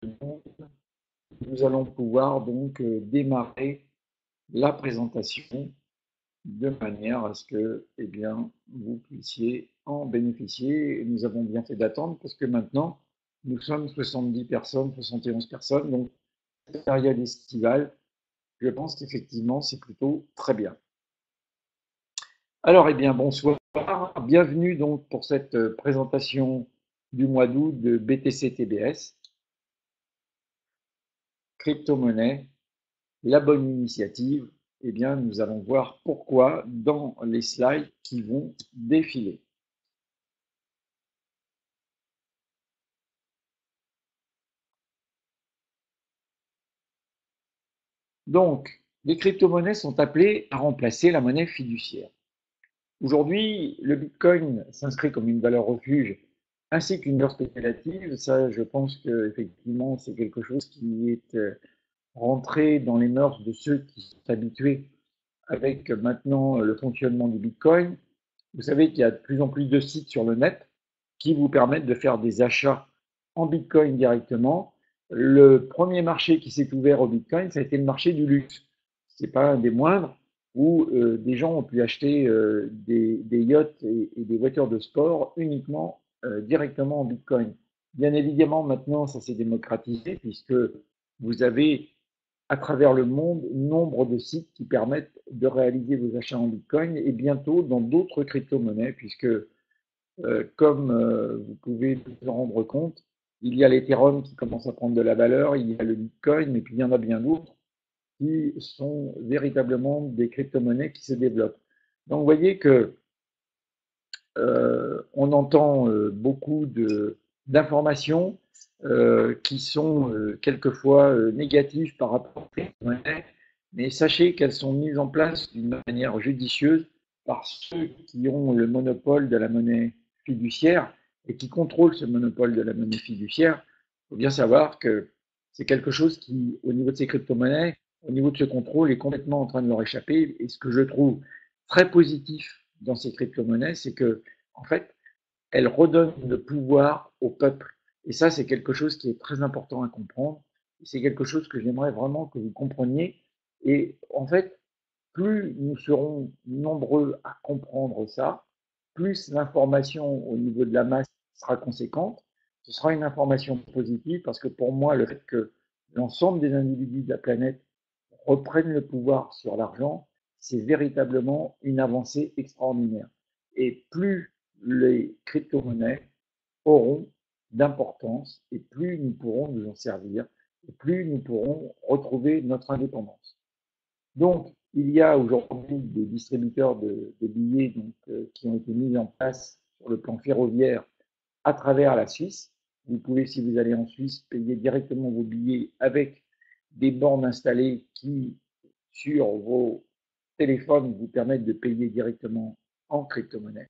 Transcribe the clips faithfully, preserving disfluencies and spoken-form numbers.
nous allons pouvoir donc euh, démarrer la présentation de manière à ce que eh bien, vous puissiez en bénéficier. Et nous avons bien fait d'attendre parce que maintenant, nous sommes soixante-dix personnes, soixante et onze personnes, donc cette période estivale, je pense qu'effectivement, c'est plutôt très bien. Alors, eh bien, bonsoir, bienvenue donc pour cette présentation du mois d'août de B T C T B S, crypto-monnaie, la bonne initiative. Eh bien, nous allons voir pourquoi dans les slides qui vont défiler. Donc, les crypto-monnaies sont appelées à remplacer la monnaie fiduciaire. Aujourd'hui, le Bitcoin s'inscrit comme une valeur refuge ainsi qu'une valeur spéculative. Ça, je pense que effectivement, c'est quelque chose qui est rentré dans les mœurs de ceux qui sont habitués avec maintenant le fonctionnement du Bitcoin. Vous savez qu'il y a de plus en plus de sites sur le net qui vous permettent de faire des achats en Bitcoin directement. Le premier marché qui s'est ouvert au Bitcoin, ça a été le marché du luxe. C'est pas un des moindres, où euh, des gens ont pu acheter euh, des, des yachts et, et, des voitures de sport uniquement euh, directement en Bitcoin. Bien évidemment, maintenant, ça s'est démocratisé puisque vous avez à travers le monde nombre de sites qui permettent de réaliser vos achats en Bitcoin et bientôt dans d'autres crypto-monnaies puisque euh, comme euh, vous pouvez vous en rendre compte, il y a l'Ethereum qui commence à prendre de la valeur, il y a le Bitcoin, et puis il y en a bien d'autres qui sont véritablement des crypto-monnaies qui se développent. Donc vous voyez que euh, on entend euh, beaucoup de, d'informations euh, qui sont euh, quelquefois euh, négatives par rapport aux crypto-monnaies, mais sachez qu'elles sont mises en place d'une manière judicieuse par ceux qui ont le monopole de la monnaie fiduciaire et qui contrôlent ce monopole de la monnaie fiduciaire. Il faut bien savoir que c'est quelque chose qui, au niveau de ces crypto-monnaies, au niveau de ce contrôle, est complètement en train de leur échapper. Et ce que je trouve très positif dans ces crypto-monnaies, c'est que, en fait, elles redonnent le pouvoir au peuple. Et ça, c'est quelque chose qui est très important à comprendre. C'est quelque chose que j'aimerais vraiment que vous compreniez. Et en fait, plus nous serons nombreux à comprendre ça, plus l'information au niveau de la masse sera conséquente. Ce sera une information positive parce que pour moi, le fait que l'ensemble des individus de la planète reprennent le pouvoir sur l'argent, c'est véritablement une avancée extraordinaire. Et plus les crypto-monnaies auront d'importance et plus nous pourrons nous en servir et plus nous pourrons retrouver notre indépendance. Donc, il y a aujourd'hui des distributeurs de, de billets donc, euh, qui ont été mis en place sur le plan ferroviaire à travers la Suisse. Vous pouvez, si vous allez en Suisse, payer directement vos billets avec des bornes installées qui, sur vos téléphones, vous permettent de payer directement en crypto-monnaie.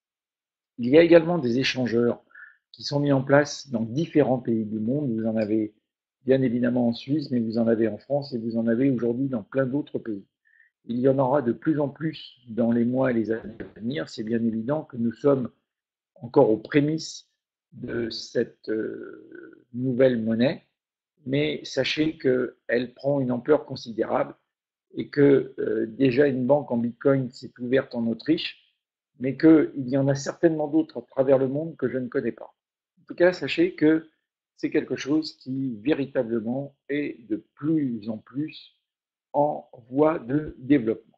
Il y a également des échangeurs qui sont mis en place dans différents pays du monde. Vous en avez bien évidemment en Suisse, mais vous en avez en France et vous en avez aujourd'hui dans plein d'autres pays. Il y en aura de plus en plus dans les mois et les années à venir. C'est bien évident que nous sommes encore aux prémices de cette euh, nouvelle monnaie, mais sachez qu'elle prend une ampleur considérable et que euh, déjà une banque en Bitcoin s'est ouverte en Autriche, mais qu'il y en a certainement d'autres à travers le monde que je ne connais pas. En tout cas, sachez que c'est quelque chose qui véritablement est de plus en plus en voie de développement.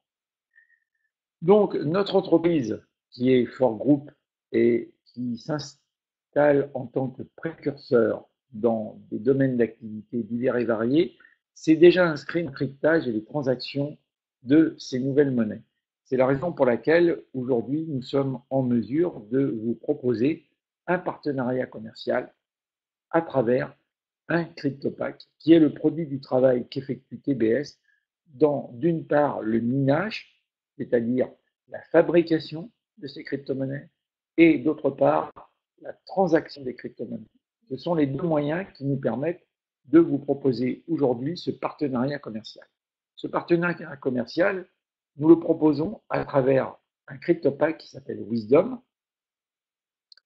Donc, notre entreprise, qui est Fort Group et qui s'installe en tant que précurseur dans des domaines d'activité divers et variés, s'est déjà inscrit dans le cryptage et les transactions de ces nouvelles monnaies. C'est la raison pour laquelle aujourd'hui nous sommes en mesure de vous proposer un partenariat commercial à travers un CryptoPack, qui est le produit du travail qu'effectue T B S dans, d'une part, le minage, c'est-à-dire la fabrication de ces crypto-monnaies, et d'autre part, la transaction des crypto-monnaies. Ce sont les deux moyens qui nous permettent de vous proposer aujourd'hui ce partenariat commercial. Ce partenariat commercial, nous le proposons à travers un CryptoPack qui s'appelle Wisdom,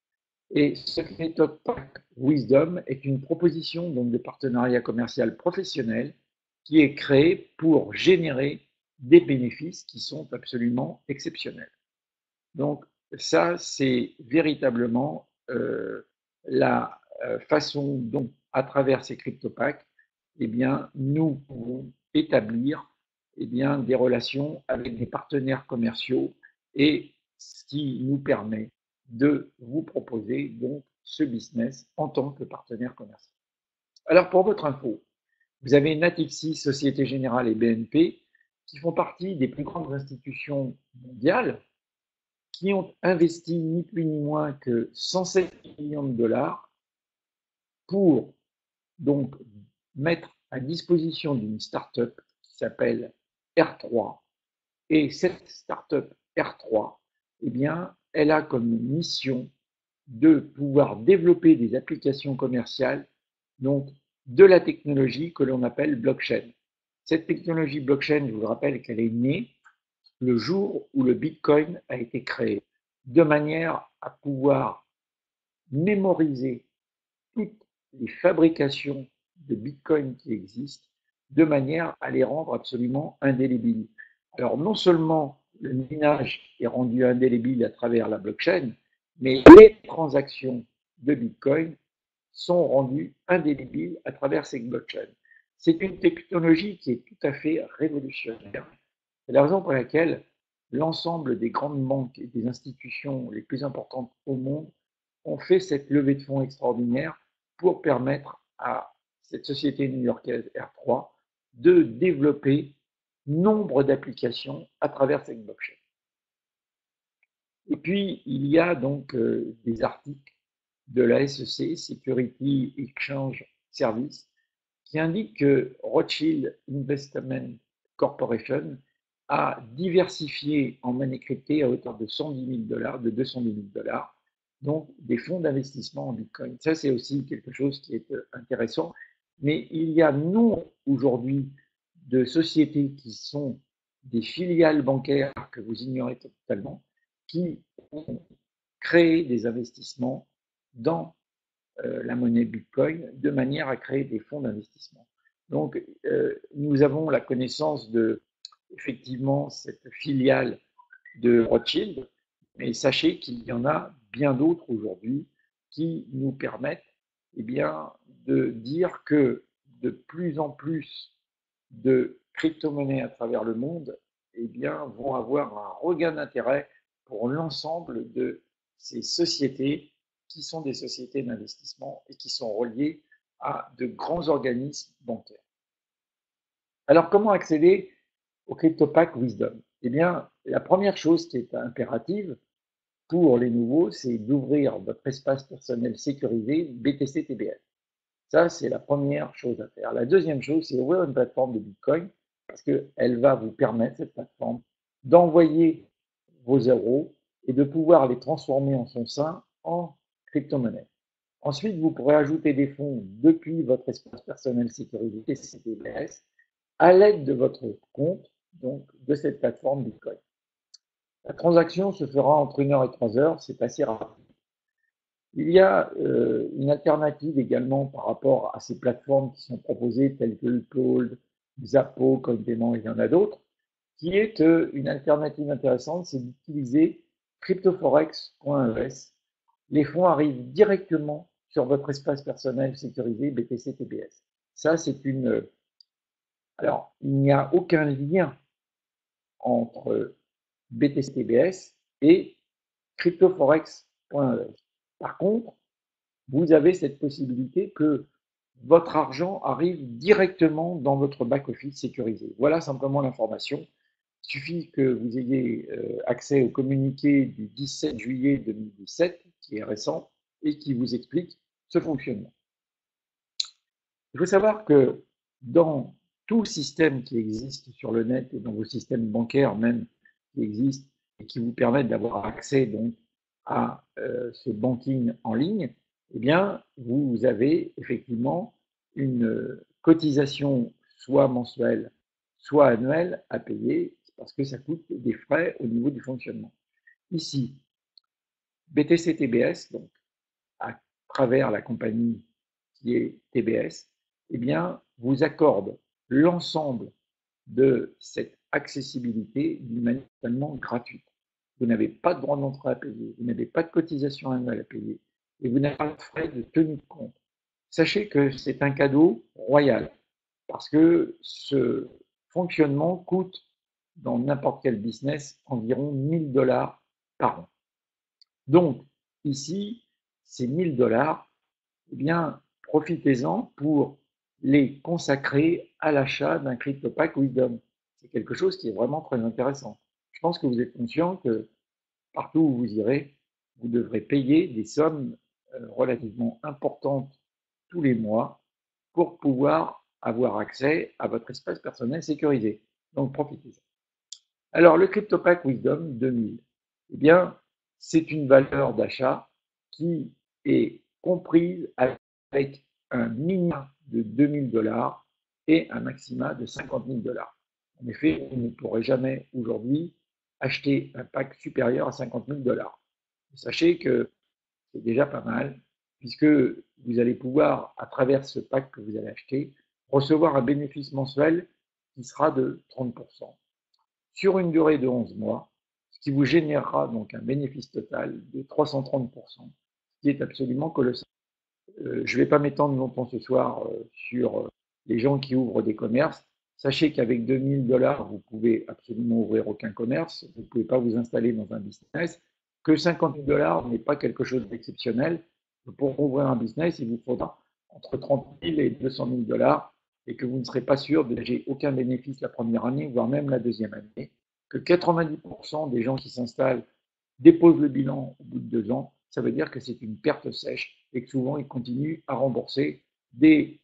Et ce CryptoPact Wisdom est une proposition donc, de partenariat commercial professionnel qui est créée pour générer des bénéfices qui sont absolument exceptionnels. Donc ça, c'est véritablement euh, la euh, façon dont, à travers ces CryptoPacks, eh bien, nous pouvons établir eh bien, des relations avec des partenaires commerciaux et ce qui nous permet de vous proposer donc ce business en tant que partenaire commercial. Alors pour votre info, vous avez Natixis, Société Générale et B N P qui font partie des plus grandes institutions mondiales qui ont investi ni plus ni moins que cent sept millions de dollars pour donc mettre à disposition d'une start-up qui s'appelle R trois. Et cette start-up R trois, eh bien, elle a comme mission de pouvoir développer des applications commerciales, donc de la technologie que l'on appelle blockchain. Cette technologie blockchain, je vous rappelle qu'elle est née le jour où le Bitcoin a été créé, de manière à pouvoir mémoriser toutes les fabrications de Bitcoin qui existent, de manière à les rendre absolument indélébiles. Alors non seulement le minage est rendu indélébile à travers la blockchain, mais les transactions de Bitcoin sont rendues indélébiles à travers ces blockchains. C'est une technologie qui est tout à fait révolutionnaire. C'est la raison pour laquelle l'ensemble des grandes banques et des institutions les plus importantes au monde ont fait cette levée de fonds extraordinaire pour permettre à cette société new-yorkaise R trois de développer nombre d'applications à travers cette blockchain. Et puis, il y a donc euh, des articles de la S E C, Security Exchange Service, qui indiquent que Rothschild Investment Corporation a diversifié en monnaie cryptée à hauteur de cent dix mille dollars, de deux cent dix mille dollars, donc des fonds d'investissement en Bitcoin. Ça, c'est aussi quelque chose qui est intéressant. Mais il y a non aujourd'hui de sociétés qui sont des filiales bancaires que vous ignorez totalement, qui ont créé des investissements dans euh, la monnaie Bitcoin de manière à créer des fonds d'investissement. Donc, euh, nous avons la connaissance de, effectivement, cette filiale de Rothschild, mais sachez qu'il y en a bien d'autres aujourd'hui qui nous permettent eh bien, de dire que de plus en plus de crypto-monnaies à travers le monde eh bien, vont avoir un regain d'intérêt pour l'ensemble de ces sociétés qui sont des sociétés d'investissement et qui sont reliées à de grands organismes bancaires. Alors, comment accéder au CryptoPact Wisdom? Eh bien, la première chose qui est impérative pour les nouveaux, c'est d'ouvrir votre espace personnel sécurisé B T C T B S. Ça, c'est la première chose à faire. La deuxième chose, c'est ouvrir une plateforme de Bitcoin parce qu'elle va vous permettre, cette plateforme, d'envoyer vos euros et de pouvoir les transformer en son sein en crypto-monnaie. Ensuite, vous pourrez ajouter des fonds depuis votre espace personnel sécurisé B T C T B S à l'aide de votre compte, donc de cette plateforme Bitcoin. La transaction se fera entre une heure et trois heures, c'est assez rapide. Il y a euh, une alternative également par rapport à ces plateformes qui sont proposées telles que Uphold, Xapo, CoinPayment, il y en a d'autres, qui est euh, une alternative intéressante, c'est d'utiliser cryptoforex point E S. Les fonds arrivent directement sur votre espace personnel sécurisé B T C T B S. Ça, c'est une... Alors, il n'y a aucun lien entre B T C T B S et cryptoforex point E S. Par contre, vous avez cette possibilité que votre argent arrive directement dans votre back-office sécurisé. Voilà simplement l'information. Il suffit que vous ayez accès au communiqué du dix-sept juillet deux mille dix-sept, qui est récent, et qui vous explique ce fonctionnement. Il faut savoir que dans tout système qui existe sur le net et dans vos systèmes bancaires même qui existent et qui vous permettent d'avoir accès donc à euh, ce banking en ligne, eh bien, vous avez effectivement une cotisation soit mensuelle, soit annuelle à payer parce que ça coûte des frais au niveau du fonctionnement. Ici, B T C T B S, donc, à travers la compagnie qui est T B S, eh bien, vous accorde l'ensemble de cette accessibilité d'une manière totalement gratuite. Vous n'avez pas de droit d'entrée à payer, vous n'avez pas de cotisation annuelle à payer, et vous n'avez pas de frais de tenue de compte. Sachez que c'est un cadeau royal, parce que ce fonctionnement coûte, dans n'importe quel business, environ mille dollars par an. Donc, ici, ces mille dollars, eh bien, profitez-en pour les consacrer à l'achat d'un CryptoPack Wisdom. C'est quelque chose qui est vraiment très intéressant. Je pense que vous êtes conscient que partout où vous irez, vous devrez payer des sommes relativement importantes tous les mois pour pouvoir avoir accès à votre espace personnel sécurisé. Donc, profitez-en. Alors, le CryptoPack Wisdom deux mille, eh bien, c'est une valeur d'achat qui est comprise avec un minimum de deux mille dollars et un maximum de cinquante mille dollars. En effet, vous ne pourrez jamais aujourd'hui acheter un pack supérieur à cinquante mille dollars. Sachez que c'est déjà pas mal, puisque vous allez pouvoir, à travers ce pack que vous allez acheter, recevoir un bénéfice mensuel qui sera de trente pour cent sur une durée de onze mois, ce qui vous générera donc un bénéfice total de trois cent trente pour cent, ce qui est absolument colossal. Euh, je ne vais pas m'étendre longtemps ce soir euh, sur euh, les gens qui ouvrent des commerces. Sachez qu'avec deux mille dollars, vous pouvez absolument ouvrir aucun commerce, vous ne pouvez pas vous installer dans un business, que cinquante mille dollars n'est pas quelque chose d'exceptionnel. Pour ouvrir un business, il vous faudra entre trente mille et deux cent mille dollars et que vous ne serez pas sûr de dégager aucun bénéfice la première année, voire même la deuxième année, que quatre-vingt-dix pour cent des gens qui s'installent déposent le bilan au bout de deux ans, ça veut dire que c'est une perte sèche et que souvent ils continuent à rembourser des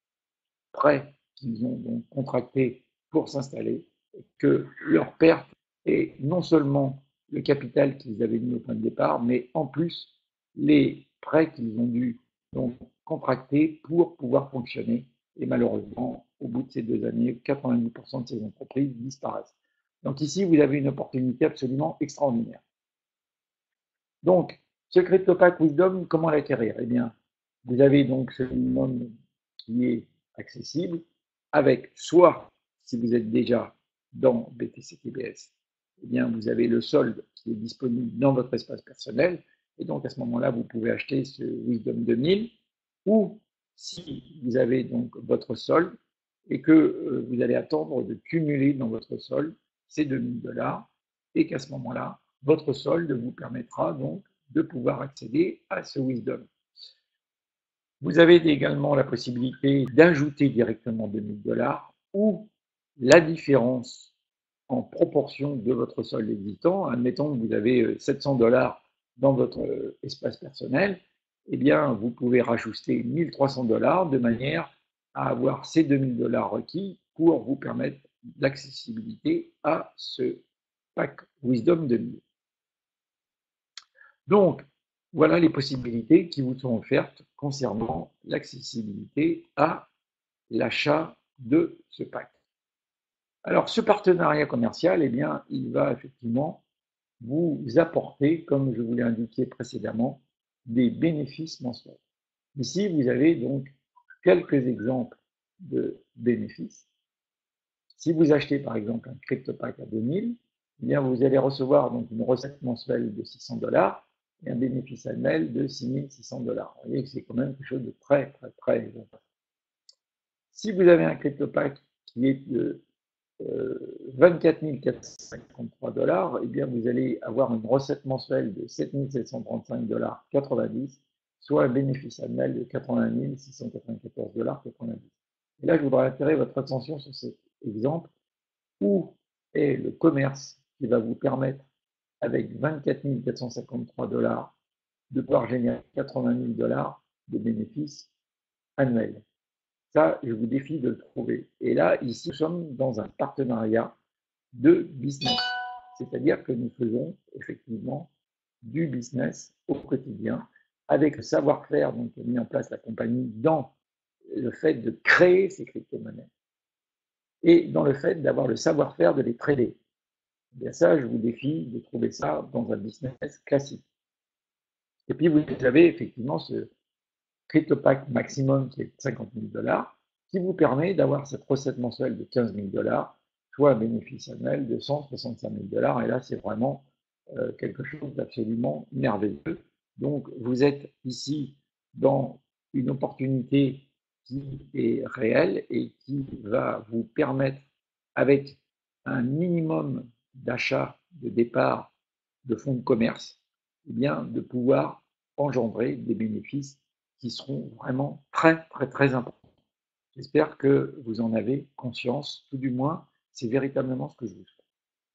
prêts qu'ils ont donc contractés pour s'installer, que leur perte est non seulement le capital qu'ils avaient mis au point de départ, mais en plus les prêts qu'ils ont dû donc contracter pour pouvoir fonctionner. Et malheureusement, au bout de ces deux années, quatre-vingt-dix pour cent de ces entreprises disparaissent. Donc ici, vous avez une opportunité absolument extraordinaire. Donc, ce CryptoPack Wisdom, comment l'acquérir? Eh bien, vous avez donc ce minimum qui est accessible avec soit, si vous êtes déjà dans B T C T B S, eh bien, vous avez le solde qui est disponible dans votre espace personnel. Et donc, à ce moment-là, vous pouvez acheter ce Wisdom deux mille. Ou si vous avez donc votre solde et que euh, vous allez attendre de cumuler dans votre solde ces deux mille dollars et qu'à ce moment-là, votre solde vous permettra donc de pouvoir accéder à ce Wisdom. Vous avez également la possibilité d'ajouter directement deux mille dollars ou la différence en proportion de votre solde existant. Admettons que vous avez sept cents dollars dans votre espace personnel, eh bien, vous pouvez rajouter mille trois cents dollars de manière à avoir ces deux mille dollars requis pour vous permettre l'accessibilité à ce pack Wisdom deux mille. Donc, voilà les possibilités qui vous sont offertes concernant l'accessibilité à l'achat de ce pack. Alors, ce partenariat commercial, eh bien, il va effectivement vous apporter, comme je vous l'ai indiqué précédemment, des bénéfices mensuels. Ici, vous avez donc quelques exemples de bénéfices. Si vous achetez par exemple un CryptoPack à deux mille, eh bien, vous allez recevoir donc une recette mensuelle de six cents dollars et un bénéfice annuel de six mille six cents dollars. Vous voyez que c'est quand même quelque chose de très, très, très important. Si vous avez un CryptoPack qui est de euh, vingt-quatre mille quatre cent cinquante-trois dollars, eh bien, vous allez avoir une recette mensuelle de sept mille sept cent trente-cinq dollars quatre-vingt-dix, soit un bénéfice annuel de quatre-vingt mille six cent quatre-vingt-quatorze dollars quatre-vingt-dix. Et là, je voudrais attirer votre attention sur cet exemple où est le commerce qui va vous permettre, avec vingt-quatre mille quatre cent cinquante-trois dollars, de pouvoir générer quatre-vingt mille dollars de bénéfices annuels. Ça, je vous défie de le trouver. Et là, ici, nous sommes dans un partenariat de business. C'est-à-dire que nous faisons effectivement du business au quotidien avec le savoir-faire dont a mis en place la compagnie dans le fait de créer ces crypto-monnaies et dans le fait d'avoir le savoir-faire de les trader. Et bien ça, je vous défie de trouver ça dans un business classique. Et puis vous avez effectivement ce CryptoPack maximum qui est cinquante mille dollars, qui vous permet d'avoir cette recette mensuelle de quinze mille dollars, soit un bénéfice annuel de cent soixante-cinq mille dollars. Et là, c'est vraiment euh, quelque chose d'absolument merveilleux. Donc, vous êtes ici dans une opportunité qui est réelle et qui va vous permettre, avec un minimum d'achat de départ de fonds de commerce, eh bien, de pouvoir engendrer des bénéfices qui seront vraiment très, très, très importants. J'espère que vous en avez conscience, tout du moins, c'est véritablement ce que je vous souhaite.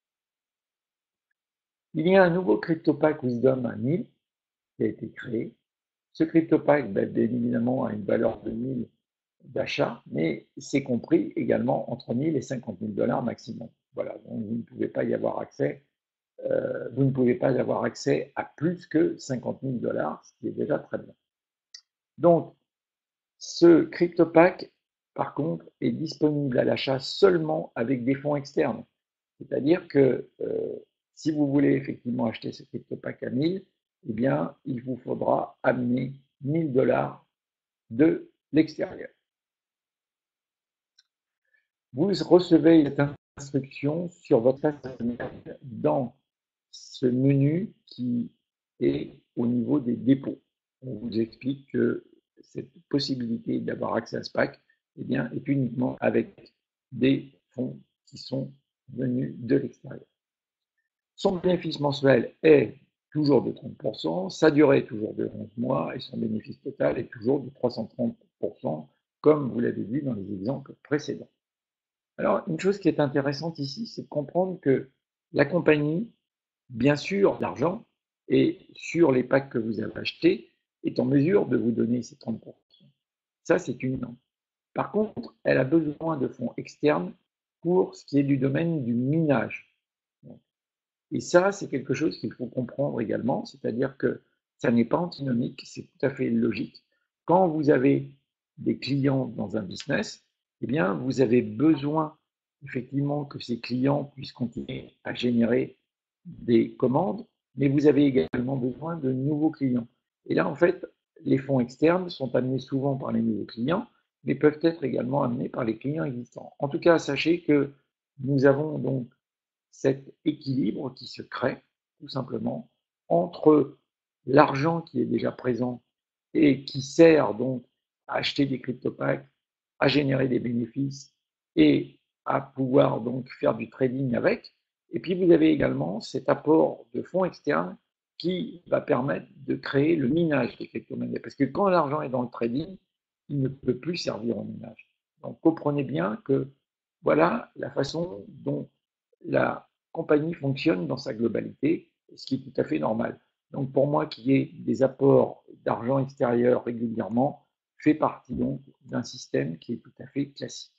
Il y a un nouveau CryptoPack Wisdom à mille qui a été créé. Ce CryptoPack, ben, bien évidemment, a une valeur de mille d'achat, mais c'est compris également entre mille et cinquante mille dollars maximum. Voilà, donc vous ne pouvez pas y avoir accès, euh, vous ne pouvez pas avoir accès à plus que cinquante mille dollars, ce qui est déjà très bien. Donc, ce CryptoPack, par contre, est disponible à l'achat seulement avec des fonds externes. C'est-à-dire que euh, si vous voulez effectivement acheter ce CryptoPack à mille, eh bien, il vous faudra amener mille dollars de l'extérieur. Vous recevez cette instruction sur votre page dans ce menu qui est au niveau des dépôts. On vous explique que cette possibilité d'avoir accès à ce pack, eh bien, est uniquement avec des fonds qui sont venus de l'extérieur. Son bénéfice mensuel est toujours de trente pour cent, sa durée est toujours de onze mois et son bénéfice total est toujours de trois cent trente pour cent, comme vous l'avez vu dans les exemples précédents. Alors, une chose qui est intéressante ici, c'est de comprendre que la compagnie, bien sûr, l'argent, et sur les packs que vous avez achetés, est en mesure de vous donner ces trente pour cent. Ça, c'est une norme. Par contre, elle a besoin de fonds externes pour ce qui est du domaine du minage. Et ça, c'est quelque chose qu'il faut comprendre également, c'est-à-dire que ça n'est pas antinomique, c'est tout à fait logique. Quand vous avez des clients dans un business, eh bien, vous avez besoin effectivement que ces clients puissent continuer à générer des commandes, mais vous avez également besoin de nouveaux clients. Et là, en fait, les fonds externes sont amenés souvent par les nouveaux clients, mais peuvent être également amenés par les clients existants. En tout cas, sachez que nous avons donc cet équilibre qui se crée tout simplement entre l'argent qui est déjà présent et qui sert donc à acheter des crypto-packs, à générer des bénéfices et à pouvoir donc faire du trading avec. Et puis vous avez également cet apport de fonds externes qui va permettre de créer le minage des crypto-monnaies. Parce que quand l'argent est dans le trading, il ne peut plus servir au minage. Donc comprenez bien que voilà la façon dont la compagnie fonctionne dans sa globalité, ce qui est tout à fait normal. Donc pour moi, qu'il y ait des apports d'argent extérieur régulièrement fait partie donc d'un système qui est tout à fait classique.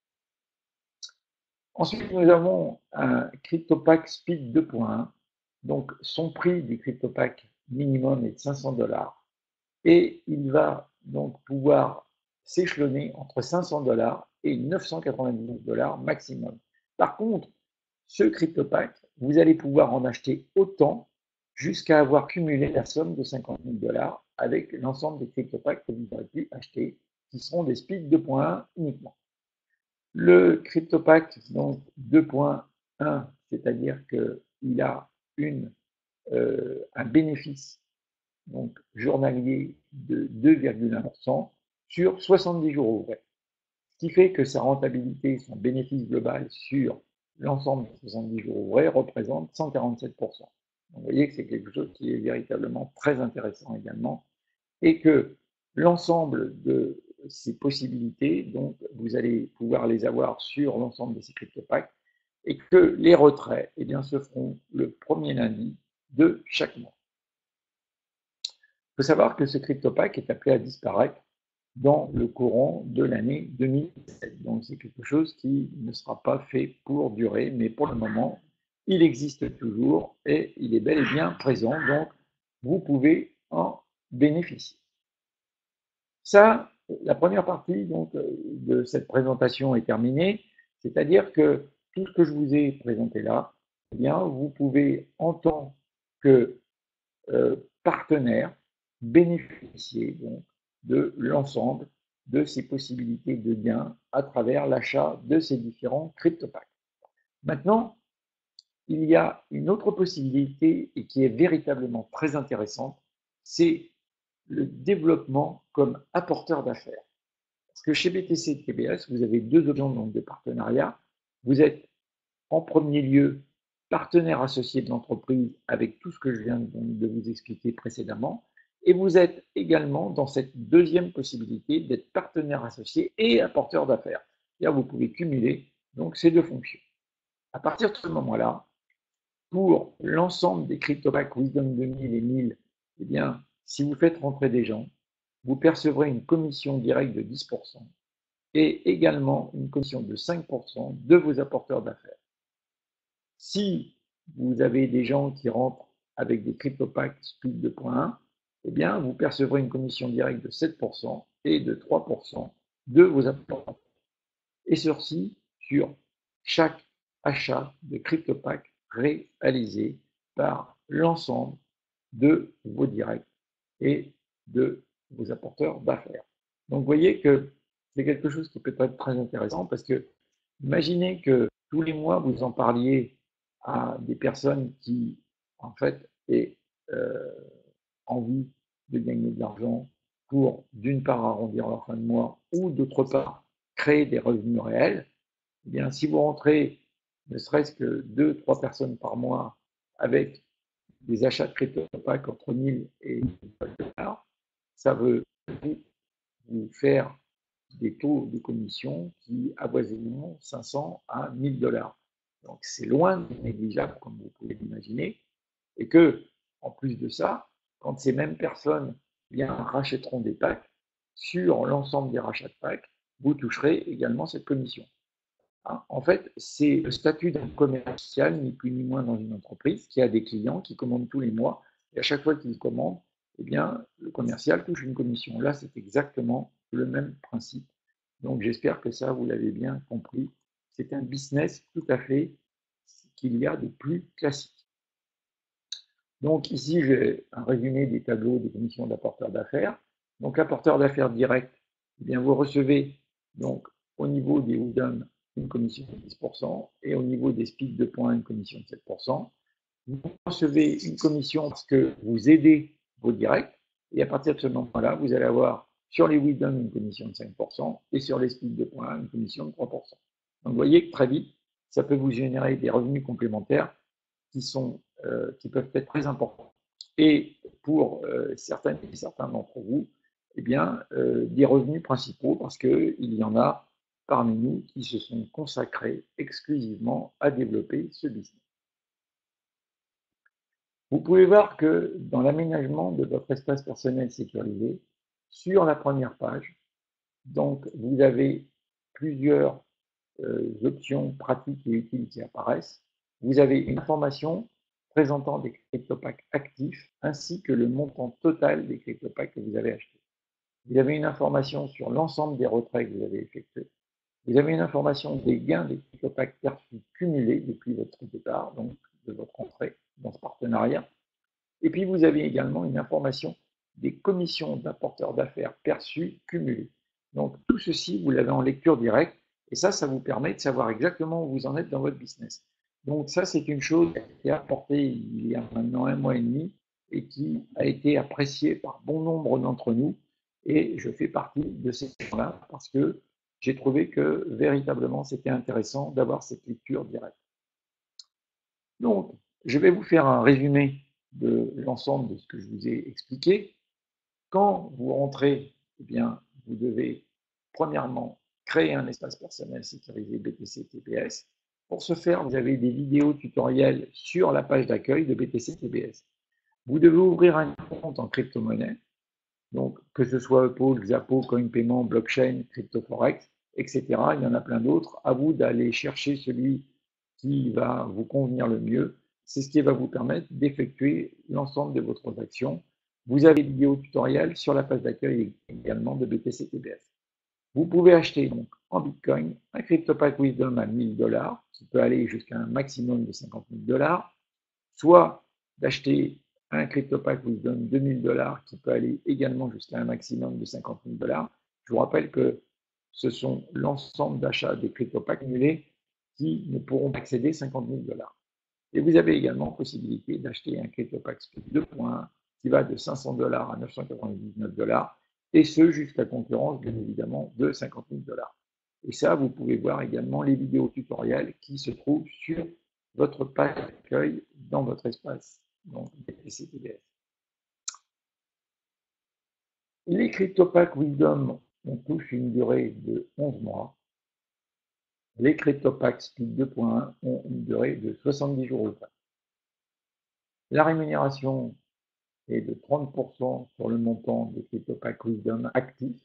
Ensuite, nous avons un CryptoPack Speed deux point un. Donc son prix du CryptoPack minimum est de cinq cents dollars et il va donc pouvoir s'échelonner entre cinq cents dollars et neuf cent quatre-vingt-dix-neuf dollars maximum. Par contre, ce CryptoPack, vous allez pouvoir en acheter autant jusqu'à avoir cumulé la somme de cinquante mille dollars avec l'ensemble des CryptoPacks que vous aurez pu acheter, qui seront des Speed deux point un uniquement. Le CryptoPack donc deux point un, c'est-à-dire qu'il a une, euh, un bénéfice donc, journalier de deux virgule un pour cent sur soixante-dix jours ouvrés. Ce qui fait que sa rentabilité, son bénéfice global sur l'ensemble des soixante-dix jours ouvrés représente cent quarante-sept pour cent. Donc, vous voyez que c'est quelque chose qui est véritablement très intéressant également et que l'ensemble de ces possibilités, donc vous allez pouvoir les avoir sur l'ensemble de ces crypto-packs et que les retraits eh bien, se feront le premier lundi de chaque mois. Il faut savoir que ce crypto-pack est appelé à disparaître dans le courant de l'année deux mille dix-sept. Donc c'est quelque chose qui ne sera pas fait pour durer, mais pour le moment, il existe toujours et il est bel et bien présent, donc vous pouvez en bénéficier. Ça, la première partie donc, de cette présentation est terminée, c'est-à-dire que tout ce que je vous ai présenté là, eh bien, vous pouvez en tant que euh, partenaire bénéficier donc de l'ensemble de ces possibilités de gains à travers l'achat de ces différents CryptoPacks. Maintenant, il y a une autre possibilité et qui est véritablement très intéressante, c'est le développement comme apporteur d'affaires. Parce que chez B T C T B S, vous avez deux options donc de partenariat. Vous êtes en premier lieu partenaire associé de l'entreprise avec tout ce que je viens de vous expliquer précédemment. Et vous êtes également dans cette deuxième possibilité d'être partenaire associé et apporteur d'affaires. C'est-à-dire vous pouvez cumuler donc ces deux fonctions. À partir de ce moment-là, pour l'ensemble des CryptoPacks Wisdom deux mille et mille, eh bien, si vous faites rentrer des gens, vous percevrez une commission directe de dix pour cent et également une commission de cinq pour cent de vos apporteurs d'affaires. Si vous avez des gens qui rentrent avec des CryptoPacks Speed deux point un, eh bien, vous percevrez une commission directe de sept pour cent et de trois pour cent de vos apporteurs. Et ceci sur chaque achat de CryptoPack réalisé par l'ensemble de vos directs et de vos apporteurs d'affaires. Donc, vous voyez que c'est quelque chose qui peut être très intéressant parce que imaginez que tous les mois, vous en parliez à des personnes qui, en fait, aient euh, envie de gagner de l'argent pour, d'une part, arrondir leur fin de mois ou, d'autre part, créer des revenus réels. Eh bien, si vous rentrez ne serait-ce que deux, trois personnes par mois avec des achats de CryptoPack entre mille et mille dollars, ça veut vous faire des taux de commission qui avoisinent cinq cents à mille dollars. Donc c'est loin de négligeable, comme vous pouvez l'imaginer, et que, en plus de ça, quand ces mêmes personnes bien rachèteront des packs, sur l'ensemble des rachats de packs, vous toucherez également cette commission. En fait, c'est le statut d'un commercial, ni plus ni moins dans une entreprise, qui a des clients qui commandent tous les mois, et à chaque fois qu'ils commandent, eh bien, le commercial touche une commission. Là, c'est exactement le même principe. Donc, j'espère que ça, vous l'avez bien compris. C'est un business tout à fait qu'il y a de plus classique. Donc, ici, j'ai un résumé des tableaux des commissions d'apporteurs d'affaires. Donc, l'apporteur d'affaires direct, eh bien, vous recevez donc au niveau des Wisdom une commission de dix pour cent et au niveau des Speed deux point un une commission de sept pour cent. Vous recevez une commission parce que vous aidez vos directs et à partir de ce moment-là, vous allez avoir sur les Wisdom une commission de cinq pour cent et sur les Speed deux point un une commission de trois pour cent. Donc vous voyez que très vite, ça peut vous générer des revenus complémentaires qui, sont, euh, qui peuvent être très importants. Et pour euh, certaines et certains d'entre vous, eh bien, euh, des revenus principaux parce qu'il y en a parmi nous qui se sont consacrés exclusivement à développer ce business. Vous pouvez voir que dans l'aménagement de votre espace personnel sécurisé, sur la première page, donc vous avez plusieurs euh, options pratiques et utiles qui apparaissent. Vous avez une information présentant des CryptoPacks actifs ainsi que le montant total des CryptoPacks que vous avez achetés. Vous avez une information sur l'ensemble des retraits que vous avez effectués. Vous avez une information des gains des CryptoPacks perçus cumulés depuis votre départ, donc de votre entrée dans ce partenariat. Et puis vous avez également une information des commissions d'apporteurs d'affaires perçues cumulées. Donc tout ceci, vous l'avez en lecture directe, et ça, ça vous permet de savoir exactement où vous en êtes dans votre business. Donc ça, c'est une chose qui a été apportée il y a maintenant un mois et demi et qui a été appréciée par bon nombre d'entre nous, et je fais partie de ces gens-là parce que j'ai trouvé que véritablement c'était intéressant d'avoir cette lecture directe. Donc, je vais vous faire un résumé de l'ensemble de ce que je vous ai expliqué. Quand vous rentrez, eh bien, vous devez premièrement créer un espace personnel sécurisé B T C T B S. Pour ce faire, vous avez des vidéos tutoriels sur la page d'accueil de B T C T B S. Vous devez ouvrir un compte en crypto-monnaie, donc que ce soit Uphold, Xapo, CoinPayment, Blockchain, CryptoForex, et cetera. Il y en a plein d'autres. À vous d'aller chercher celui qui va vous convenir le mieux. C'est ce qui va vous permettre d'effectuer l'ensemble de vos transactions. Vous avez des vidéos tutoriels sur la page d'accueil également de B T C T B S. Vous pouvez acheter donc en Bitcoin un CryptoPack Wisdom à mille dollars, qui peut aller jusqu'à un maximum de cinquante mille dollars, soit d'acheter un CryptoPack Wisdom deux mille dollars qui peut aller également jusqu'à un maximum de cinquante mille dollars. Je vous rappelle que ce sont l'ensemble d'achats des CryptoPacks annulés qui ne pourront accéder cinquante mille dollars. Et vous avez également possibilité d'acheter un CryptoPack Speed deux point un qui va de cinq cents dollars à neuf cent quatre-vingt-dix-neuf dollars, et ce jusqu'à concurrence, bien évidemment, de cinquante mille dollars. Et ça, vous pouvez voir également les vidéos tutoriels qui se trouvent sur votre page d'accueil dans votre espace, donc B T C T B S. Les CryptoPacks Wisdom ont tous une durée de onze mois. Les CryptoPacks Speed deux point un ont une durée de soixante-dix jours ouvrés. La rémunération est de trente pour cent sur le montant des CryptoPacks Wisdom actifs.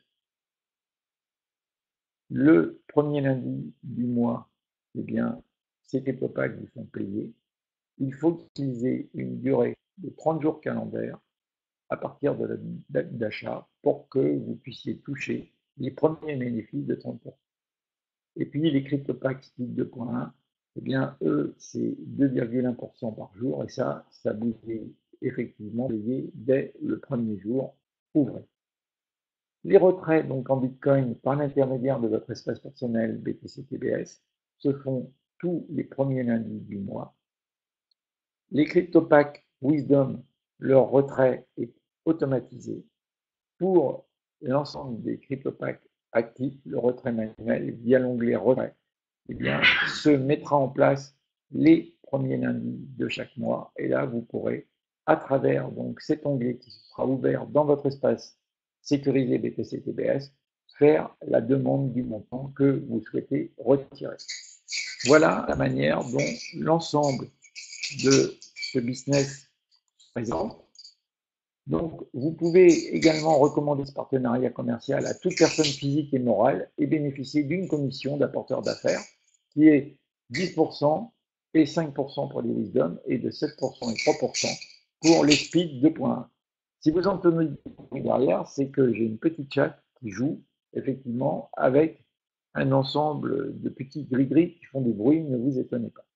Le premier lundi du mois, eh bien, ces CryptoPacks vous sont payés. Il faut qu'ils aient une durée de trente jours calendaires à partir de la date d'achat pour que vous puissiez toucher les premiers bénéfices de trente pour cent. Et puis les CryptoPacks Speed deux point un, eh bien, eux, c'est deux virgule un pour cent par jour, et ça, ça vous est effectivement payé dès le premier jour ouvré. Les retraits donc en Bitcoin par l'intermédiaire de votre espace personnel B T C T B S se font tous les premiers lundis du mois. Les CryptoPacks Wisdom, leur retrait est automatisé. Pour l'ensemble des CryptoPacks actifs, le retrait manuel via l'onglet retrait, eh bien, se mettra en place les premiers lundis de chaque mois. Et là, vous pourrez, à travers donc cet onglet qui sera ouvert dans votre espace sécurisé B T C T B S, faire la demande du montant que vous souhaitez retirer. Voilà la manière dont l'ensemble de ce business se présente. Donc, vous pouvez également recommander ce partenariat commercial à toute personne physique et morale et bénéficier d'une commission d'apporteur d'affaires qui est dix pour cent et cinq pour cent pour les Wisdom et de sept pour cent et trois pour cent pour les Speed deux point un. Si vous entendez derrière, c'est que j'ai une petite chatte qui joue effectivement avec un ensemble de petits gris-gris qui font des bruits, ne vous étonnez pas.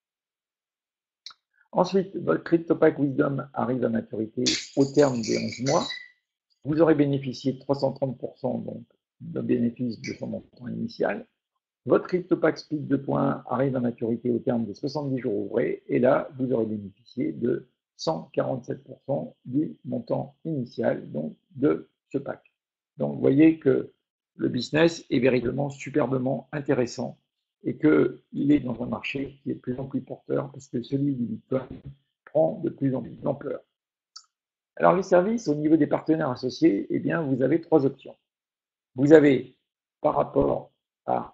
Ensuite, votre CryptoPack Wisdom arrive à maturité au terme des onze mois. Vous aurez bénéficié de trois cent trente pour cent donc, de bénéfice de son montant initial. Votre CryptoPack Speed deux point un arrive à maturité au terme des soixante-dix jours ouvrés. Et là, vous aurez bénéficié de cent quarante-sept pour cent du montant initial donc, de ce pack. Donc, vous voyez que le business est véritablement superbement intéressant et qu'il est dans un marché qui est de plus en plus porteur parce que celui du Bitcoin prend de plus en plus d'ampleur. Alors les services au niveau des partenaires associés, eh bien vous avez trois options. Vous avez par rapport à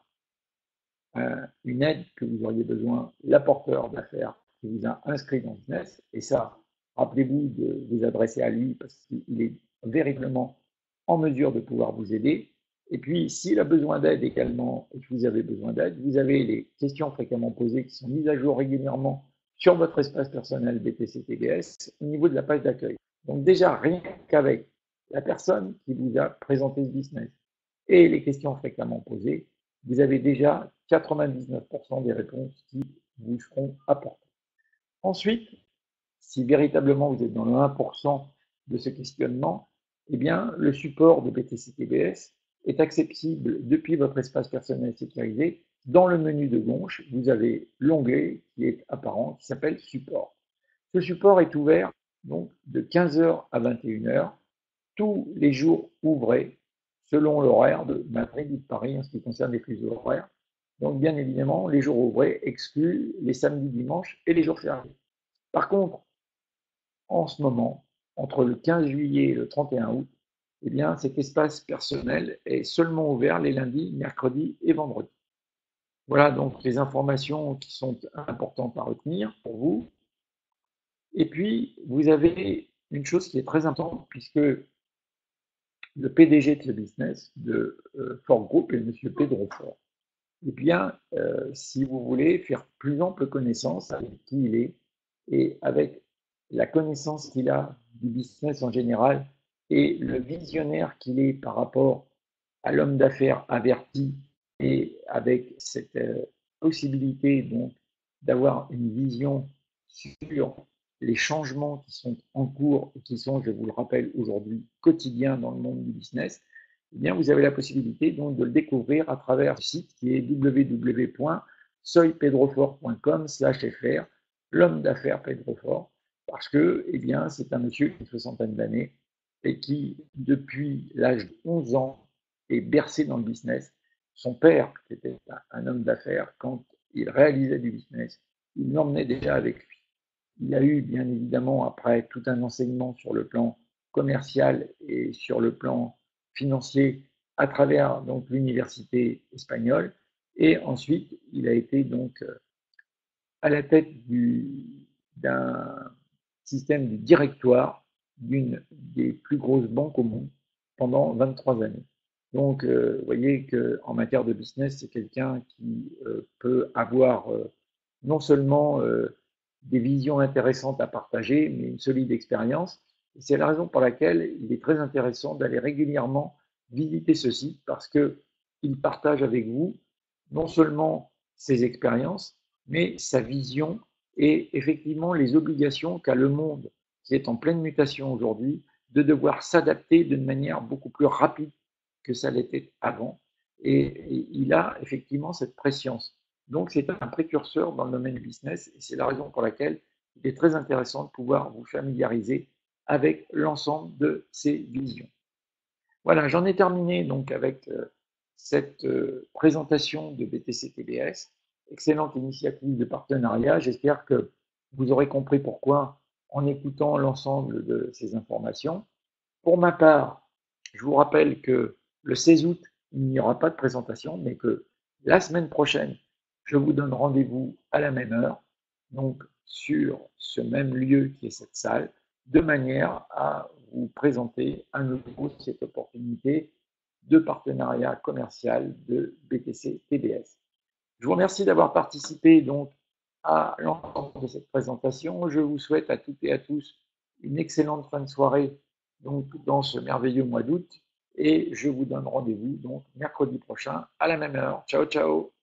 euh, une aide que vous auriez besoin, l'apporteur d'affaires qui vous a inscrit dans le business, et ça, rappelez-vous de vous adresser à lui parce qu'il est véritablement en mesure de pouvoir vous aider. Et puis, s'il a besoin d'aide également et que vous avez besoin d'aide, vous avez les questions fréquemment posées qui sont mises à jour régulièrement sur votre espace personnel B T C T B S au niveau de la page d'accueil. Donc déjà, rien qu'avec la personne qui vous a présenté ce business et les questions fréquemment posées, vous avez déjà quatre-vingt-dix-neuf pour cent des réponses qui vous seront apportées. Ensuite, si véritablement vous êtes dans le un pour cent de ce questionnement, eh bien, le support de B T C T B S est accessible depuis votre espace personnel sécurisé. Dans le menu de gauche, vous avez l'onglet qui est apparent, qui s'appelle Support. Ce support est ouvert donc de quinze heures à vingt et une heures, tous les jours ouvrés, selon l'horaire de Madrid ou de Paris en ce qui concerne les fuseaux horaires. Donc, bien évidemment, les jours ouvrés excluent les samedis, dimanches et les jours fériés. Par contre, en ce moment, entre le quinze juillet et le trente et un août, eh bien, cet espace personnel est seulement ouvert les lundis, mercredis et vendredis. Voilà donc les informations qui sont importantes à retenir pour vous. Et puis, vous avez une chose qui est très importante, puisque le P D G de ce business, de euh, Ford Group, est M. Pedro Ford. Eh bien, euh, si vous voulez faire plus ample connaissance avec qui il est et avec la connaissance qu'il a du business en général et le visionnaire qu'il est par rapport à l'homme d'affaires averti et avec cette euh, possibilité donc d'avoir une vision sur les changements qui sont en cours et qui sont, je vous le rappelle aujourd'hui, quotidiens dans le monde du business, eh bien, vous avez la possibilité donc de le découvrir à travers le site qui est w w w point soy pedro fort point com slash f r, l'homme d'affaires Pedro Fort, parce que, eh bien, c'est un monsieur d'une soixantaine d'années et qui, depuis l'âge de onze ans, est bercé dans le business. Son père, qui était un homme d'affaires, quand il réalisait du business, il l'emmenait déjà avec lui. Il a eu, bien évidemment, après tout un enseignement sur le plan commercial et sur le plan financier à travers donc l'université espagnole. Et ensuite, il a été donc à la tête d'un système du directoire d'une des plus grosses banques au monde pendant vingt-trois années. Donc, euh, vous voyez qu'en matière de business, c'est quelqu'un qui euh, peut avoir euh, non seulement euh, des visions intéressantes à partager, mais une solide expérience. Et c'est la raison pour laquelle il est très intéressant d'aller régulièrement visiter ce site parce qu'il partage avec vous non seulement ses expériences, mais sa vision et effectivement les obligations qu'a le monde qui est en pleine mutation aujourd'hui de devoir s'adapter d'une manière beaucoup plus rapide que ça l'était avant. Et, et il a effectivement cette préscience. Donc c'est un précurseur dans le domaine du business et c'est la raison pour laquelle il est très intéressant de pouvoir vous familiariser avec l'ensemble de ces visions. Voilà, j'en ai terminé donc avec euh, cette euh, présentation de B T C T B S. Excellente initiative de partenariat. J'espère que vous aurez compris pourquoi en écoutant l'ensemble de ces informations. Pour ma part, je vous rappelle que le seize août, il n'y aura pas de présentation, mais que la semaine prochaine, je vous donne rendez-vous à la même heure, donc sur ce même lieu qui est cette salle, de manière à vous présenter à nouveau cette opportunité de partenariat commercial de B T C T B S. Je vous remercie d'avoir participé donc à l'ensemble de cette présentation. Je vous souhaite à toutes et à tous une excellente fin de soirée donc dans ce merveilleux mois d'août et je vous donne rendez-vous donc mercredi prochain à la même heure. Ciao, ciao.